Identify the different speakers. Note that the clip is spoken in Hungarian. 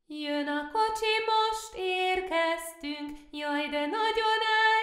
Speaker 1: Jön a kocsi, most érkeztünk, jaj, de nagyon